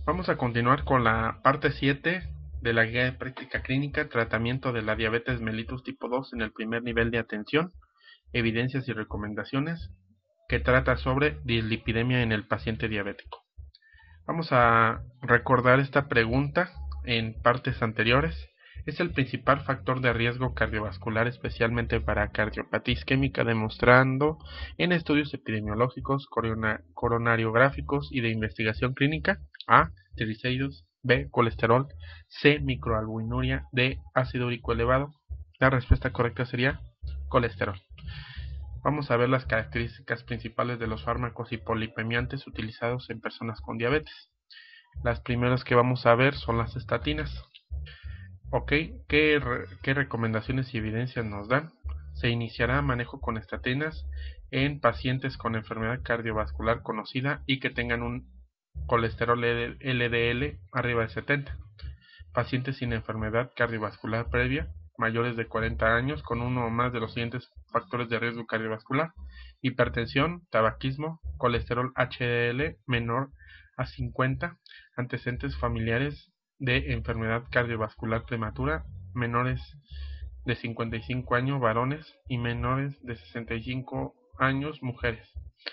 Vamos a continuar con la parte 7 de la guía de práctica clínica, tratamiento de la diabetes mellitus tipo 2 en el primer nivel de atención, evidencias y recomendaciones, que trata sobre dislipidemia en el paciente diabético. Vamos a recordar esta pregunta en partes anteriores. Es el principal factor de riesgo cardiovascular, especialmente para cardiopatía isquémica, demostrando en estudios epidemiológicos, coronariográficos y de investigación clínica: A, triglicéridos; B, colesterol; C, microalbuminuria; D, ácido úrico elevado. La respuesta correcta sería colesterol. Vamos a ver las características principales de los fármacos hipolipemiantes utilizados en personas con diabetes. Las primeras que vamos a ver son las estatinas. Ok, ¿qué recomendaciones y evidencias nos dan? Se iniciará manejo con estatinas en pacientes con enfermedad cardiovascular conocida y que tengan un colesterol LDL arriba de 70. Pacientes sin enfermedad cardiovascular previa, mayores de 40 años, con uno o más de los siguientes factores de riesgo cardiovascular: hipertensión, tabaquismo, colesterol HDL menor a 50, antecedentes familiares de enfermedad cardiovascular prematura, menores de 55 años varones y menores de 65 años mujeres.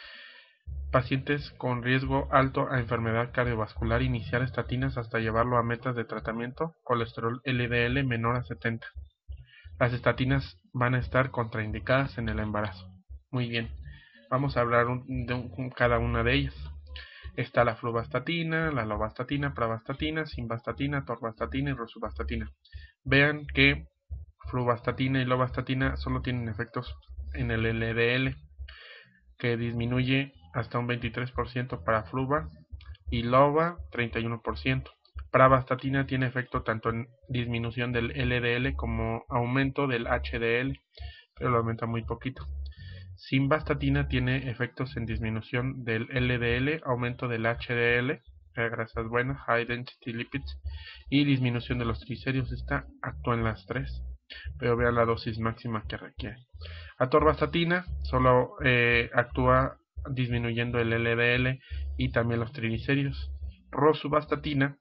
Pacientes con riesgo alto a enfermedad cardiovascular, iniciar estatinas hasta llevarlo a metas de tratamiento, colesterol LDL menor a 70. Las estatinas van a estar contraindicadas en el embarazo. Muy bien, vamos a hablar de cada una de ellas. Está la fluvastatina, la lovastatina, pravastatina, simvastatina, torvastatina y rosuvastatina. Vean que fluvastatina y lovastatina solo tienen efectos en el LDL, que disminuye hasta un 23% para fluva y lova 31%. Pravastatina tiene efecto tanto en disminución del LDL como aumento del HDL, pero lo aumenta muy poquito. Simvastatina tiene efectos en disminución del LDL, aumento del HDL, grasas buenas, high density lipids, y disminución de los triglicéridos. Esta actúa en las tres, pero vean la dosis máxima que requiere. Atorvastatina solo actúa disminuyendo el LDL y también los triglicéridos. Rosuvastatina,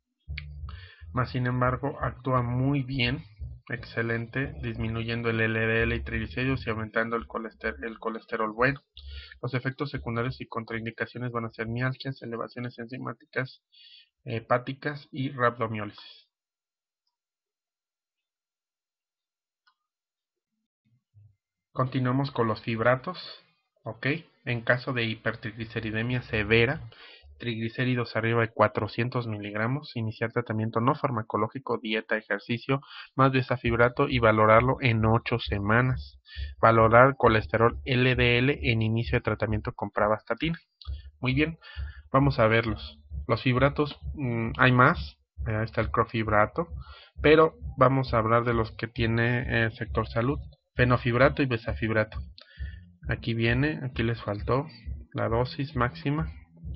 más sin embargo, actúa muy bien, excelente, disminuyendo el LDL y triglicéridos y aumentando el colesterol bueno. Los efectos secundarios y contraindicaciones van a ser mialgias, elevaciones enzimáticas hepáticas y rhabdomiólisis. Continuamos con los fibratos. Ok, en caso de hipertrigliceridemia severa, triglicéridos arriba de 400 miligramos, iniciar tratamiento no farmacológico, dieta, ejercicio, más besafibrato y valorarlo en 8 semanas. Valorar colesterol LDL en inicio de tratamiento con pravastatina. Muy bien, vamos a verlos. Los fibratos, hay más, está el crofibrato, pero vamos a hablar de los que tiene el sector salud: fenofibrato y besafibrato. Aquí viene, aquí les faltó la dosis máxima,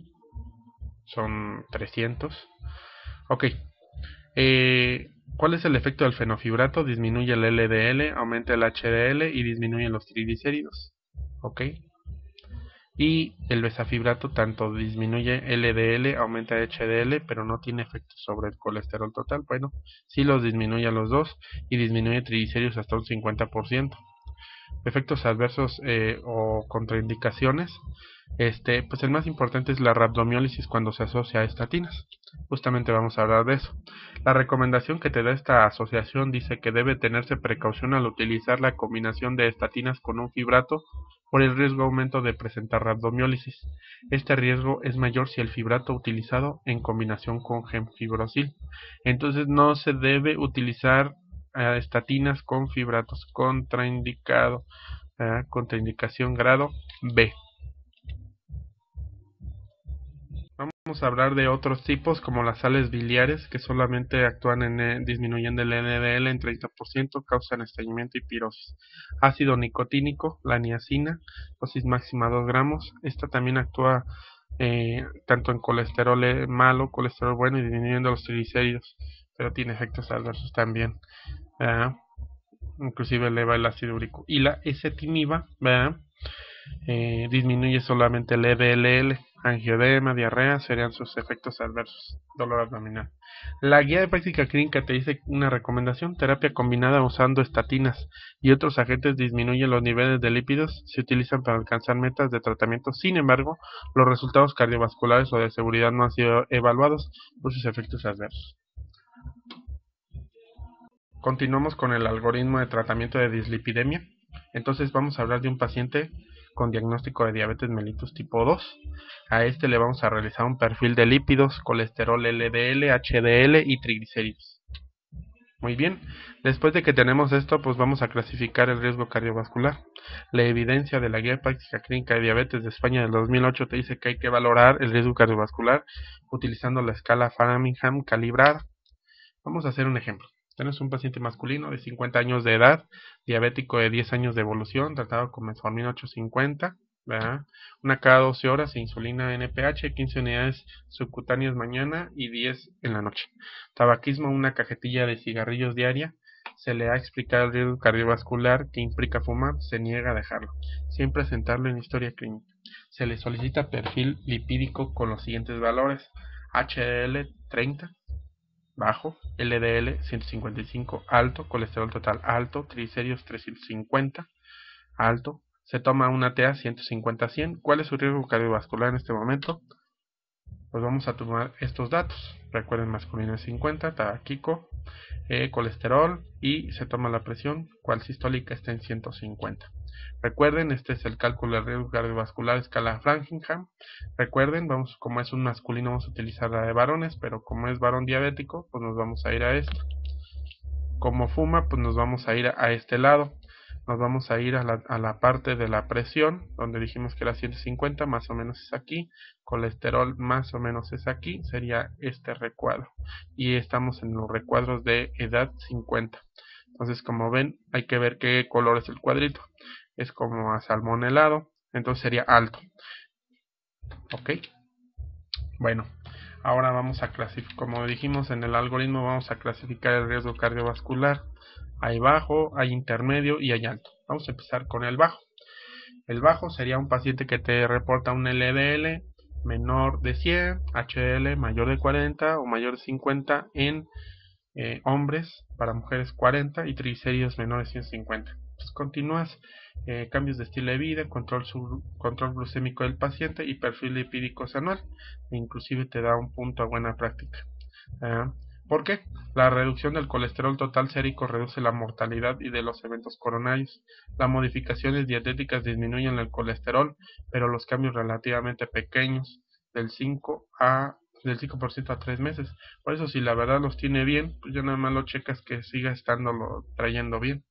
son 300. Ok, ¿cuál es el efecto del fenofibrato? Disminuye el LDL, aumenta el HDL y disminuye los triglicéridos. Ok, y el besafibrato tanto disminuye LDL, aumenta HDL, pero no tiene efecto sobre el colesterol total. Bueno, sí los disminuye a los dos y disminuye triglicéridos hasta un 50%. Efectos adversos o contraindicaciones, pues el más importante es la rhabdomiólisis cuando se asocia a estatinas. Justamente vamos a hablar de eso. La recomendación que te da esta asociación dice que debe tenerse precaución al utilizar la combinación de estatinas con un fibrato por el riesgo aumento de presentar rhabdomiólisis. Este riesgo es mayor si el fibrato utilizado en combinación con gemfibrosil. Entonces no se debe utilizar estatinas con fibratos, contraindicado, contraindicación grado B. Vamos a hablar de otros tipos como las sales biliares, que solamente actúan en disminuyendo el LDL en 30%, causan estreñimiento y pirosis. Ácido nicotínico, la niacina, dosis máxima 2 gramos. Esta también actúa tanto en colesterol malo, colesterol bueno, y disminuyendo los triglicéridos, pero tiene efectos adversos también. Inclusive eleva el ácido úrico. Y la ezetimiba disminuye solamente el LDL, Angioedema, diarrea serían sus efectos adversos. Dolor abdominal. La guía de práctica clínica te dice una recomendación: terapia combinada usando estatinas y otros agentes disminuye los niveles de lípidos, se utilizan para alcanzar metas de tratamiento. Sin embargo, los resultados cardiovasculares o de seguridad no han sido evaluados por sus efectos adversos. Continuamos con el algoritmo de tratamiento de dislipidemia. Entonces vamos a hablar de un paciente con diagnóstico de diabetes mellitus tipo 2. A este le vamos a realizar un perfil de lípidos, colesterol LDL, HDL y triglicéridos. Muy bien, después de que tenemos esto, pues vamos a clasificar el riesgo cardiovascular. La evidencia de la Guía de Práctica Clínica de Diabetes de España del 2008 te dice que hay que valorar el riesgo cardiovascular utilizando la escala Framingham calibrada. Vamos a hacer un ejemplo. Tenemos un paciente masculino de 50 años de edad, diabético de 10 años de evolución, tratado con metformina 850, ¿verdad? Una cada 12 horas, insulina NPH, 15 unidades subcutáneas mañana y 10 en la noche. Tabaquismo, una cajetilla de cigarrillos diaria. Se le ha explicado el riesgo cardiovascular que implica fumar, se niega a dejarlo, sin presentarlo en historia clínica. Se le solicita perfil lipídico con los siguientes valores: HDL 30, bajo, LDL 155 alto, colesterol total alto, triglicéridos 350 alto, se toma una TA 150-100. ¿Cuál es su riesgo cardiovascular en este momento? Pues vamos a tomar estos datos. Recuerden, masculino es 50, tabaquico, colesterol, y se toma la presión, cual sistólica está en 150. Recuerden, este es el cálculo del riesgo cardiovascular escala Framingham. Recuerden, como es un masculino, vamos a utilizar la de varones, pero como es varón diabético, pues nos vamos a ir a esto. Como fuma, pues nos vamos a ir a este lado. Nos vamos a ir a la parte de la presión, donde dijimos que era 150, más o menos es aquí. Colesterol más o menos es aquí, sería este recuadro. Y estamos en los recuadros de edad 50. Entonces, como ven, hay que ver qué color es el cuadrito. Es como asalmonelado, entonces sería alto. Ok. Bueno, ahora vamos a clasificar, como dijimos en el algoritmo, vamos a clasificar el riesgo cardiovascular. Hay bajo, hay intermedio y hay alto. Vamos a empezar con el bajo. El bajo sería un paciente que te reporta un LDL menor de 100, HDL mayor de 40 o mayor de 50 en hombres, para mujeres 40 y triglicéridos menores de 150. Entonces continúas, cambios de estilo de vida, control glucémico del paciente y perfil lipídico anual. E inclusive te da un punto a buena práctica. ¿Por qué? La reducción del colesterol total sérico reduce la mortalidad y de los eventos coronarios. Las modificaciones dietéticas disminuyen el colesterol, pero los cambios relativamente pequeños, del 5% a 3 meses. Por eso, si la verdad los tiene bien, pues ya nada más lo checas que siga estándolo trayendo bien.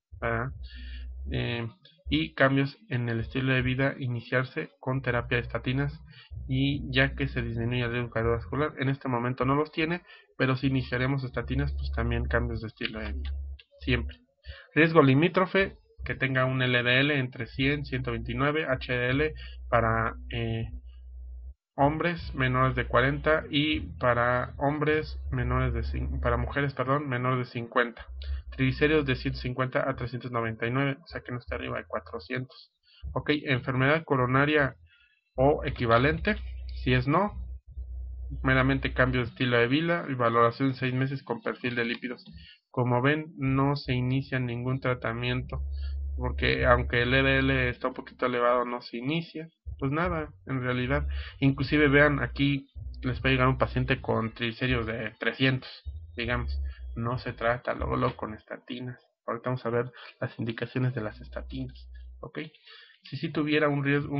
Y cambios en el estilo de vida, iniciarse con terapia de estatinas, y ya que se disminuye el riesgo cardiovascular, en este momento no los tiene, pero si iniciaremos estatinas, pues también cambios de estilo de vida, siempre. Riesgo limítrofe, que tenga un LDL entre 100 y 129, HDL para hombres menores de 40 y para hombres menores de para mujeres, menores de 50. Triglicéridos de 150 a 399, o sea que no está arriba de 400. Ok, enfermedad coronaria o equivalente. Si es no, meramente cambio de estilo de vida y valoración en 6 meses con perfil de lípidos. Como ven, no se inicia ningún tratamiento, porque aunque el LDL está un poquito elevado, no se inicia. Pues nada, en realidad. Inclusive vean, aquí les puede llegar un paciente con triglicéridos de 300, digamos. No se trata luego con estatinas. Ahorita vamos a ver las indicaciones de las estatinas. Ok. Si tuviera un riesgo,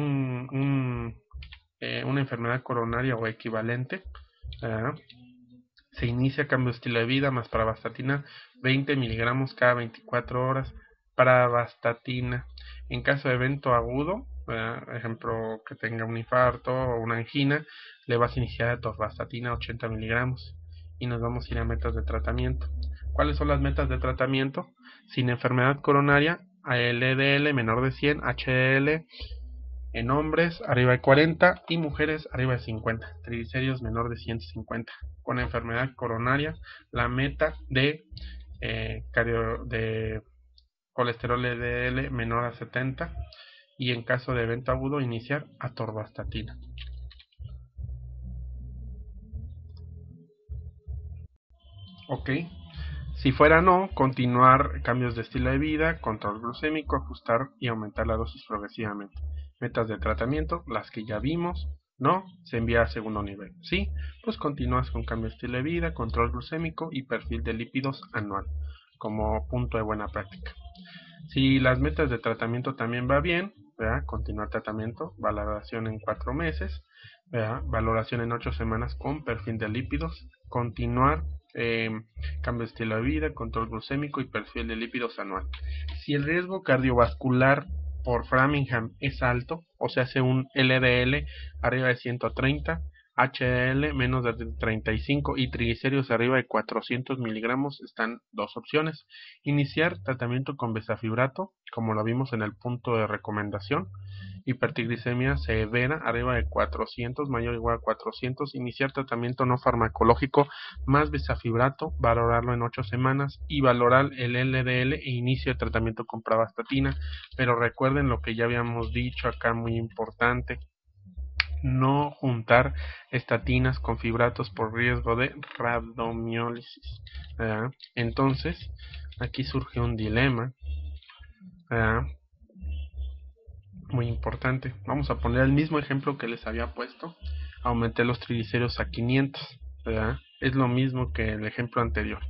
una enfermedad coronaria o equivalente, se inicia cambio de estilo de vida más pravastatina 20 miligramos cada 24 horas. Pravastatina. En caso de evento agudo, ejemplo que tenga un infarto o una angina, le vas a iniciar atorvastatina 80 miligramos y nos vamos a ir a metas de tratamiento. ¿Cuáles son las metas de tratamiento? Sin enfermedad coronaria, LDL menor de 100, HDL en hombres arriba de 40 y mujeres arriba de 50, triglicéridos menor de 150. Con enfermedad coronaria, la meta de colesterol LDL menor a 70, y en caso de evento agudo iniciar atorvastatina. Ok. Si fuera no, continuar cambios de estilo de vida, control glucémico, ajustar y aumentar la dosis progresivamente. Metas de tratamiento, las que ya vimos. No, se envía a segundo nivel. Sí, pues continúas con cambio de estilo de vida, control glucémico y perfil de lípidos anual, como punto de buena práctica. Si las metas de tratamiento también va bien, ¿verdad? Continuar tratamiento, valoración en 4 meses, ¿verdad? Valoración en 8 semanas con perfil de lípidos, continuar cambio de estilo de vida, control glucémico y perfil de lípidos anual. Si el riesgo cardiovascular por Framingham es alto, o sea, hace un LDL arriba de 130, HDL menos de 35 y triglicéridos arriba de 400 miligramos, están dos opciones. Iniciar tratamiento con bezafibrato, como lo vimos en el punto de recomendación. Hipertriglicemia severa arriba de 400, mayor o igual a 400. Iniciar tratamiento no farmacológico más bezafibrato, valorarlo en 8 semanas y valorar el LDL e inicio de tratamiento con pravastatina. Pero recuerden lo que ya habíamos dicho acá, muy importante: no juntar estatinas con fibratos por riesgo de rabdomiólisis. Entonces, aquí surge un dilema muy importante. Vamos a poner el mismo ejemplo que les había puesto. Aumenté los triglicéridos a 500. Es lo mismo que el ejemplo anterior.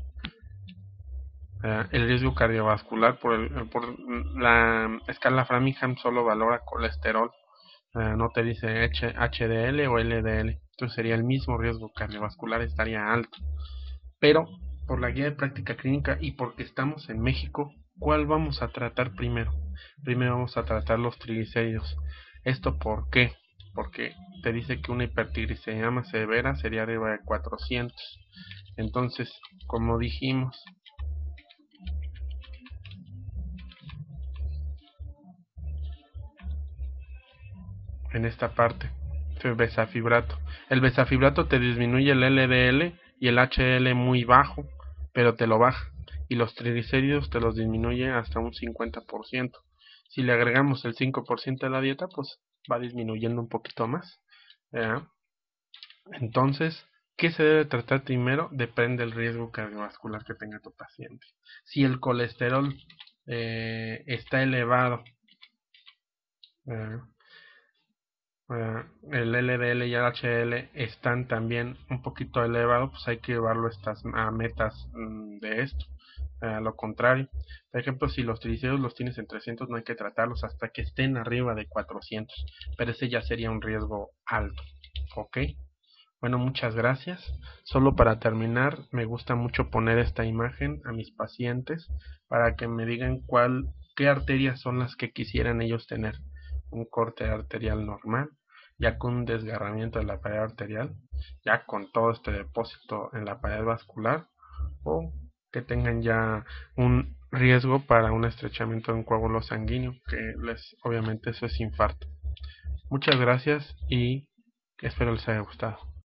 El riesgo cardiovascular por la escala Framingham solo valora colesterol. No te dice HDL o LDL. Entonces sería el mismo riesgo cardiovascular, estaría alto. Pero por la guía de práctica clínica y porque estamos en México, ¿cuál vamos a tratar primero? Primero vamos a tratar los triglicéridos. ¿Esto por qué? Porque te dice que una hipertriglicemia severa sería arriba de 400. Entonces, como dijimos, en esta parte, bezafibrato. El bezafibrato te disminuye el LDL y el HDL muy bajo, pero te lo baja. Y los triglicéridos te los disminuye hasta un 50%. Si le agregamos el 5% de la dieta, pues va disminuyendo un poquito más. Entonces, ¿qué se debe tratar primero? Depende del riesgo cardiovascular que tenga tu paciente. Si el colesterol está elevado, el LDL y el HDL están también un poquito elevados, pues hay que llevarlo a metas de esto. Lo contrario, por ejemplo, si los triglicéridos los tienes en 300, no hay que tratarlos hasta que estén arriba de 400, pero ese ya sería un riesgo alto. Ok, bueno, muchas gracias. Solo para terminar, me gusta mucho poner esta imagen a mis pacientes para que me digan qué arterias son las que quisieran ellos tener. Un corte arterial normal, ya con un desgarramiento de la pared arterial, ya con todo este depósito en la pared vascular, o que tengan ya un riesgo para un estrechamiento de un coágulo sanguíneo, que obviamente eso es infarto. Muchas gracias y espero les haya gustado.